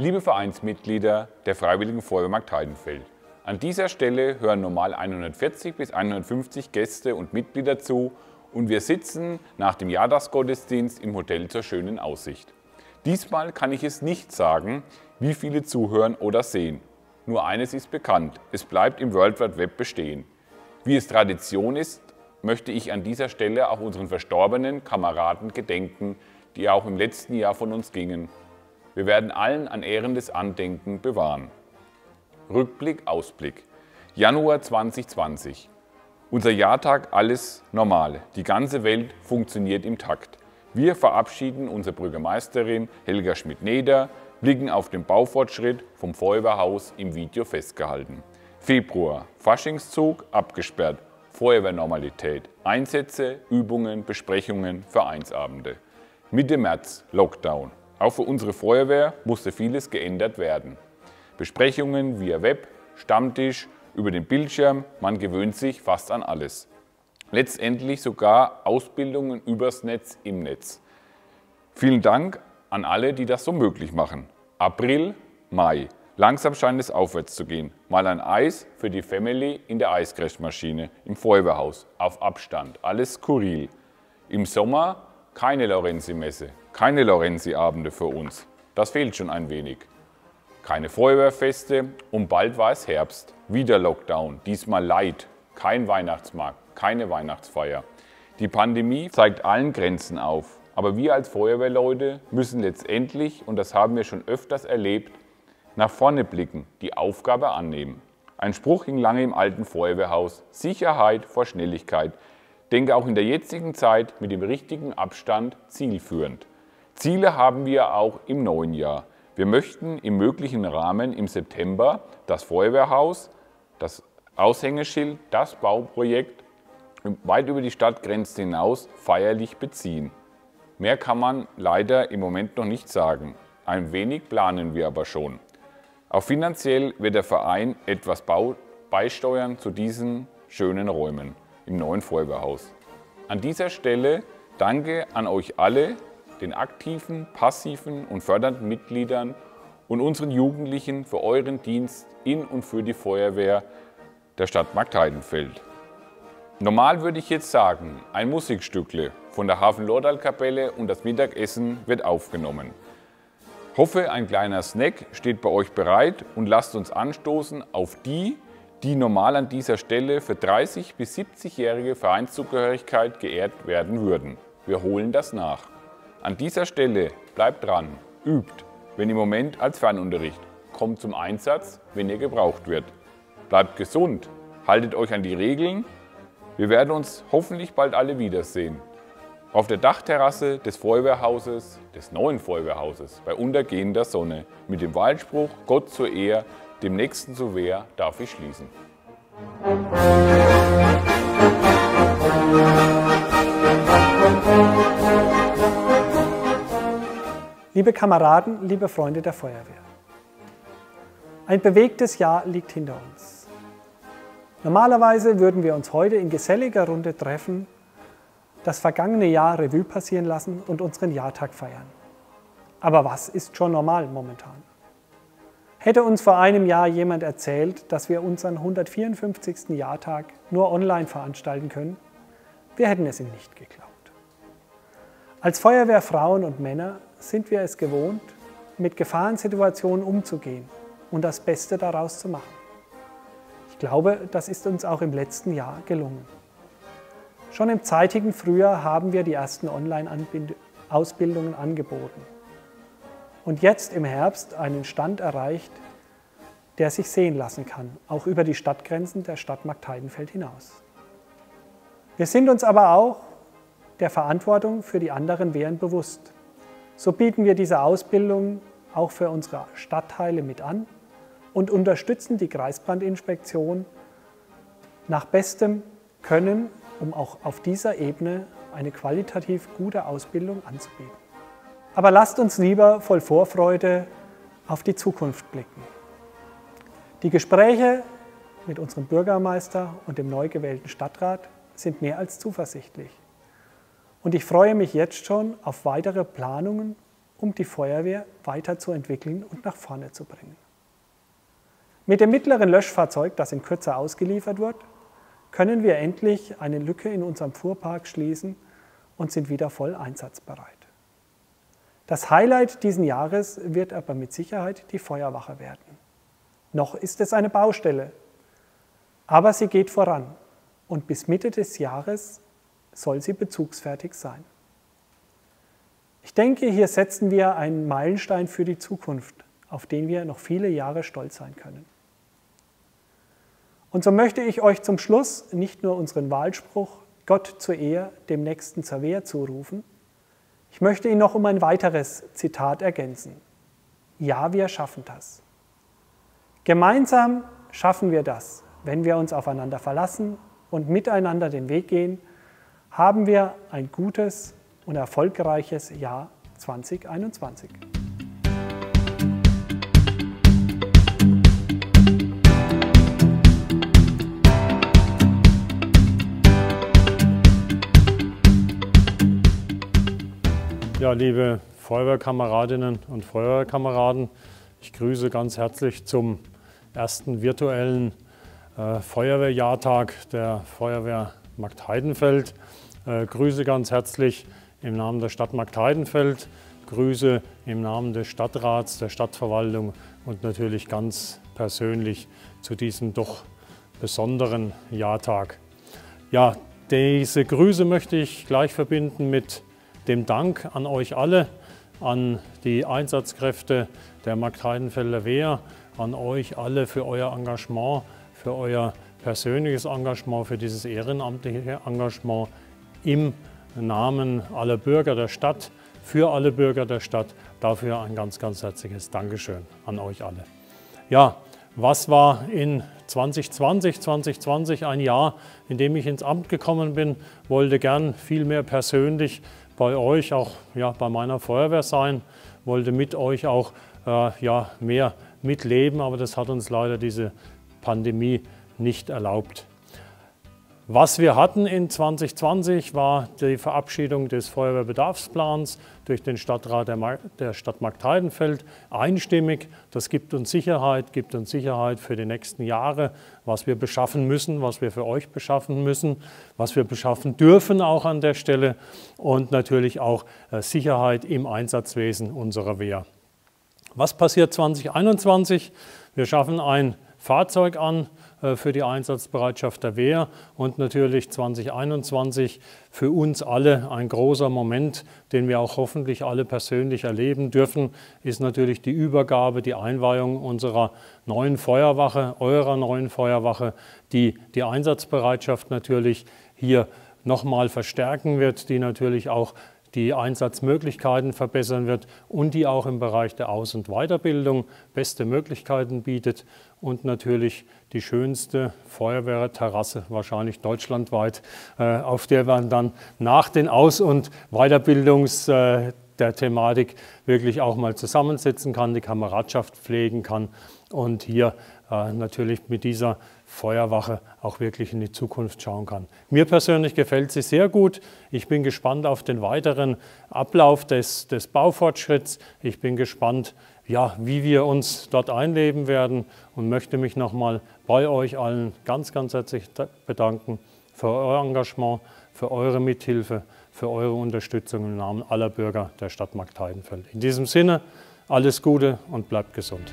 Liebe Vereinsmitglieder der Freiwilligen Feuerwehr Marktheidenfeld, an dieser Stelle hören normal 140 bis 150 Gäste und Mitglieder zu und wir sitzen nach dem Jahrtagsgottesdienst im Hotel zur schönen Aussicht. Diesmal kann ich es nicht sagen, wie viele zuhören oder sehen. Nur eines ist bekannt, es bleibt im World Wide Web bestehen. Wie es Tradition ist, möchte ich an dieser Stelle auch unseren verstorbenen Kameraden gedenken, die auch im letzten Jahr von uns gingen. Wir werden allen ein ehrendes Andenken bewahren. Rückblick, Ausblick. Januar 2020. Unser Jahrtag alles normal. Die ganze Welt funktioniert im Takt. Wir verabschieden unsere Bürgermeisterin Helga Schmidt-Neder, blicken auf den Baufortschritt vom Feuerwehrhaus im Video festgehalten. Februar. Faschingszug abgesperrt. Feuerwehrnormalität. Einsätze, Übungen, Besprechungen, Vereinsabende. Mitte März. Lockdown. Auch für unsere Feuerwehr musste vieles geändert werden. Besprechungen via Web, Stammtisch, über den Bildschirm, man gewöhnt sich fast an alles. Letztendlich sogar Ausbildungen übers Netz im Netz. Vielen Dank an alle, die das so möglich machen. April, Mai. Langsam scheint es aufwärts zu gehen. Mal ein Eis für die Family in der Eiscrashmaschine, im Feuerwehrhaus, auf Abstand, alles skurril. Im Sommer keine Lorenzi-Messe, keine Lorenzi-Abende für uns. Das fehlt schon ein wenig. Keine Feuerwehrfeste und bald war es Herbst. Wieder Lockdown, diesmal light. Kein Weihnachtsmarkt, keine Weihnachtsfeier. Die Pandemie zeigt allen Grenzen auf. Aber wir als Feuerwehrleute müssen letztendlich, und das haben wir schon öfters erlebt, nach vorne blicken, die Aufgabe annehmen. Ein Spruch hing lange im alten Feuerwehrhaus: Sicherheit vor Schnelligkeit. Denke auch in der jetzigen Zeit mit dem richtigen Abstand zielführend. Ziele haben wir auch im neuen Jahr. Wir möchten im möglichen Rahmen im September das Feuerwehrhaus, das Aushängeschild, das Bauprojekt weit über die Stadtgrenzen hinaus feierlich beziehen. Mehr kann man leider im Moment noch nicht sagen. Ein wenig planen wir aber schon. Auch finanziell wird der Verein etwas beisteuern zu diesen schönen Räumen im neuen Feuerwehrhaus. An dieser Stelle danke an euch alle, den aktiven, passiven und fördernden Mitgliedern und unseren Jugendlichen für euren Dienst in und für die Feuerwehr der Stadt Marktheidenfeld. Normal würde ich jetzt sagen, ein Musikstückle von der Hafen-Lordal-Kapelle und das Mittagessen wird aufgenommen. Hoffe, ein kleiner Snack steht bei euch bereit und lasst uns anstoßen auf die normal an dieser Stelle für 30- bis 70-jährige Vereinszugehörigkeit geehrt werden würden. Wir holen das nach. An dieser Stelle bleibt dran, übt, wenn im Moment als Fernunterricht, kommt zum Einsatz, wenn ihr gebraucht wird. Bleibt gesund, haltet euch an die Regeln. Wir werden uns hoffentlich bald alle wiedersehen. Auf der Dachterrasse des Feuerwehrhauses, des neuen Feuerwehrhauses, bei untergehender Sonne, mit dem Wahlspruch Gott zur Ehr, dem Nächsten zur Wehr, darf ich schließen. Liebe Kameraden, liebe Freunde der Feuerwehr. Ein bewegtes Jahr liegt hinter uns. Normalerweise würden wir uns heute in geselliger Runde treffen, das vergangene Jahr Revue passieren lassen und unseren Jahrtag feiern. Aber was ist schon normal momentan? Hätte uns vor einem Jahr jemand erzählt, dass wir unseren 154. Jahrtag nur online veranstalten können, wir hätten es ihm nicht geglaubt. Als Feuerwehrfrauen und Männer sind wir es gewohnt, mit Gefahrensituationen umzugehen und das Beste daraus zu machen. Ich glaube, das ist uns auch im letzten Jahr gelungen. Schon im zeitigen Frühjahr haben wir die ersten Online-Ausbildungen angeboten. Und jetzt im Herbst einen Stand erreicht, der sich sehen lassen kann, auch über die Stadtgrenzen der Stadt Marktheidenfeld hinaus. Wir sind uns aber auch der Verantwortung für die anderen Wehren bewusst. So bieten wir diese Ausbildung auch für unsere Stadtteile mit an und unterstützen die Kreisbrandinspektion nach bestem Können, um auch auf dieser Ebene eine qualitativ gute Ausbildung anzubieten. Aber lasst uns lieber voll Vorfreude auf die Zukunft blicken. Die Gespräche mit unserem Bürgermeister und dem neu gewählten Stadtrat sind mehr als zuversichtlich. Und ich freue mich jetzt schon auf weitere Planungen um die Feuerwehr weiterzuentwickeln und nach vorne zu bringen. Mit dem mittleren Löschfahrzeug, das in Kürze ausgeliefert wird, können wir endlich eine Lücke in unserem Fuhrpark schließen und sind wieder voll einsatzbereit. Das Highlight dieses Jahres wird aber mit Sicherheit die Feuerwache werden. Noch ist es eine Baustelle, aber sie geht voran und bis Mitte des Jahres soll sie bezugsfertig sein. Ich denke, hier setzen wir einen Meilenstein für die Zukunft, auf den wir noch viele Jahre stolz sein können. Und so möchte ich euch zum Schluss nicht nur unseren Wahlspruch Gott zur Ehre, dem Nächsten zur Wehr zurufen, ich möchte ihn noch um ein weiteres Zitat ergänzen. Ja, wir schaffen das. Gemeinsam schaffen wir das, wenn wir uns aufeinander verlassen und miteinander den Weg gehen, haben wir ein gutes und erfolgreiches Jahr 2021. Ja, liebe Feuerwehrkameradinnen und Feuerwehrkameraden, ich grüße ganz herzlich zum ersten virtuellen Feuerwehrjahrtag der Feuerwehr Marktheidenfeld. Grüße ganz herzlich im Namen der Stadt Marktheidenfeld, Grüße im Namen des Stadtrats, der Stadtverwaltung und natürlich ganz persönlich zu diesem doch besonderen Jahrtag. Ja, diese Grüße möchte ich gleich verbinden mit dem Dank an euch alle, an die Einsatzkräfte der Marktheidenfelder Wehr, an euch alle für euer Engagement, für euer persönliches Engagement, für dieses ehrenamtliche Engagement im Namen aller Bürger der Stadt, für alle Bürger der Stadt. Dafür ein ganz, ganz herzliches Dankeschön an euch alle. Ja, was war in 2020 ein Jahr, in dem ich ins Amt gekommen bin, wollte gern viel mehr persönlich bei euch, auch ja, bei meiner Feuerwehr sein, wollte mit euch auch ja, mehr mitleben, aber das hat uns leider diese Pandemie nicht erlaubt. Was wir hatten in 2020 war die Verabschiedung des Feuerwehrbedarfsplans durch den Stadtrat der Stadt Marktheidenfeld einstimmig. Das gibt uns Sicherheit für die nächsten Jahre, was wir beschaffen müssen, was wir für euch beschaffen müssen, was wir beschaffen dürfen auch an der Stelle und natürlich auch Sicherheit im Einsatzwesen unserer Wehr. Was passiert 2021? Wir schaffen ein Fahrzeug an für die Einsatzbereitschaft der Wehr und natürlich 2021 für uns alle ein großer Moment, den wir auch hoffentlich alle persönlich erleben dürfen, ist natürlich die Übergabe, die Einweihung unserer neuen Feuerwache, eurer neuen Feuerwache, die die Einsatzbereitschaft natürlich hier nochmal verstärken wird, die natürlich auch die Einsatzmöglichkeiten verbessern wird und die auch im Bereich der Aus- und Weiterbildung beste Möglichkeiten bietet und natürlich die schönste Feuerwehrterrasse, wahrscheinlich deutschlandweit, auf der man dann nach den Aus- und der Thematik wirklich auch mal zusammensitzen kann, die Kameradschaft pflegen kann und hier natürlich mit dieser Feuerwache auch wirklich in die Zukunft schauen kann. Mir persönlich gefällt sie sehr gut. Ich bin gespannt auf den weiteren Ablauf des Baufortschritts. Ich bin gespannt, ja, wie wir uns dort einleben werden und möchte mich nochmal bei euch allen ganz, ganz herzlich bedanken für euer Engagement, für eure Mithilfe, für eure Unterstützung im Namen aller Bürger der Stadt Marktheidenfeld. In diesem Sinne, alles Gute und bleibt gesund.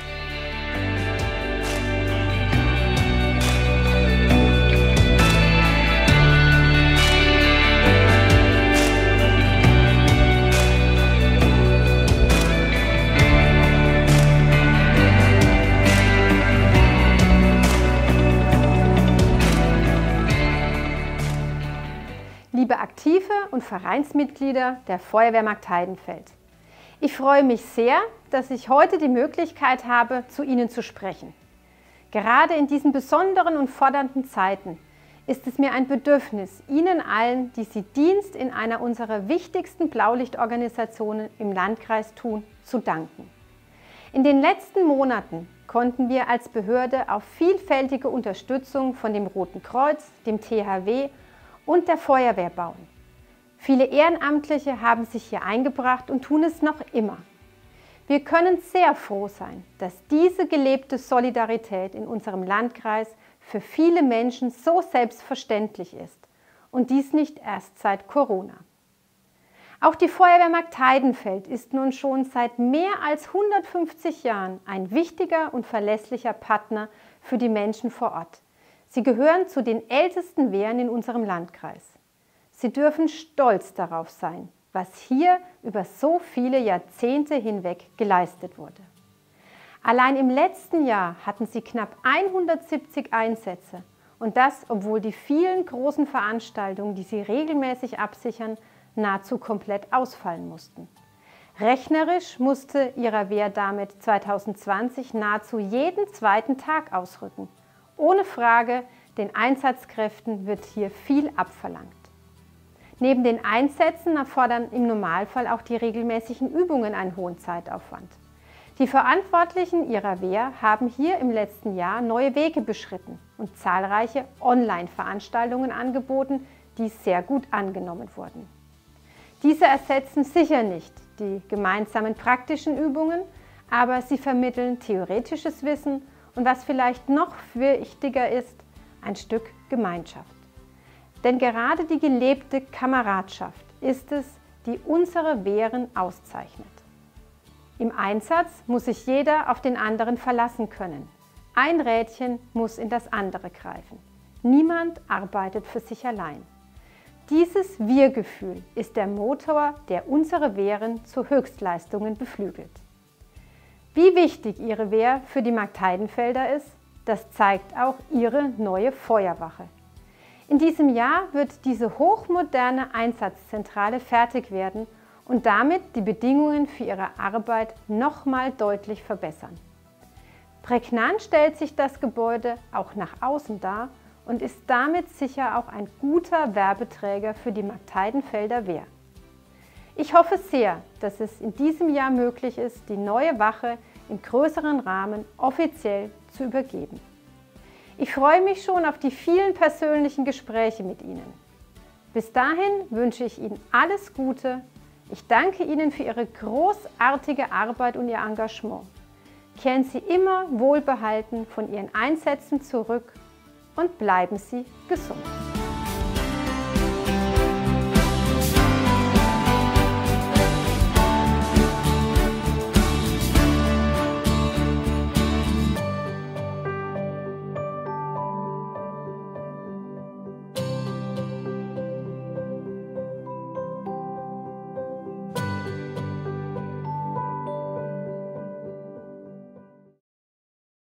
Liebe Aktive und Vereinsmitglieder der Feuerwehr Marktheidenfeld. Ich freue mich sehr, dass ich heute die Möglichkeit habe, zu Ihnen zu sprechen. Gerade in diesen besonderen und fordernden Zeiten ist es mir ein Bedürfnis, Ihnen allen, die Sie Dienst in einer unserer wichtigsten Blaulichtorganisationen im Landkreis tun, zu danken. In den letzten Monaten konnten wir als Behörde auf vielfältige Unterstützung von dem Roten Kreuz, dem THW und der Feuerwehr bauen. Viele Ehrenamtliche haben sich hier eingebracht und tun es noch immer. Wir können sehr froh sein, dass diese gelebte Solidarität in unserem Landkreis für viele Menschen so selbstverständlich ist und dies nicht erst seit Corona. Auch die Feuerwehr Marktheidenfeld ist nun schon seit mehr als 150 Jahren ein wichtiger und verlässlicher Partner für die Menschen vor Ort. Sie gehören zu den ältesten Wehren in unserem Landkreis. Sie dürfen stolz darauf sein, was hier über so viele Jahrzehnte hinweg geleistet wurde. Allein im letzten Jahr hatten sie knapp 170 Einsätze und das, obwohl die vielen großen Veranstaltungen, die sie regelmäßig absichern, nahezu komplett ausfallen mussten. Rechnerisch musste ihrer Wehr damit 2020 nahezu jeden zweiten Tag ausrücken. Ohne Frage, den Einsatzkräften wird hier viel abverlangt. Neben den Einsätzen erfordern im Normalfall auch die regelmäßigen Übungen einen hohen Zeitaufwand. Die Verantwortlichen ihrer Wehr haben hier im letzten Jahr neue Wege beschritten und zahlreiche Online-Veranstaltungen angeboten, die sehr gut angenommen wurden. Diese ersetzen sicher nicht die gemeinsamen praktischen Übungen, aber sie vermitteln theoretisches Wissen und was vielleicht noch wichtiger ist, ein Stück Gemeinschaft. Denn gerade die gelebte Kameradschaft ist es, die unsere Wehren auszeichnet. Im Einsatz muss sich jeder auf den anderen verlassen können. Ein Rädchen muss in das andere greifen. Niemand arbeitet für sich allein. Dieses Wir-Gefühl ist der Motor, der unsere Wehren zu Höchstleistungen beflügelt. Wie wichtig Ihre Wehr für die Marktheidenfelder ist, das zeigt auch Ihre neue Feuerwache. In diesem Jahr wird diese hochmoderne Einsatzzentrale fertig werden und damit die Bedingungen für Ihre Arbeit nochmal deutlich verbessern. Prägnant stellt sich das Gebäude auch nach außen dar und ist damit sicher auch ein guter Werbeträger für die Marktheidenfelder Wehr. Ich hoffe sehr, dass es in diesem Jahr möglich ist, die neue Wache im größeren Rahmen offiziell zu übergeben. Ich freue mich schon auf die vielen persönlichen Gespräche mit Ihnen. Bis dahin wünsche ich Ihnen alles Gute. Ich danke Ihnen für Ihre großartige Arbeit und Ihr Engagement. Kehren Sie immer wohlbehalten von Ihren Einsätzen zurück und bleiben Sie gesund.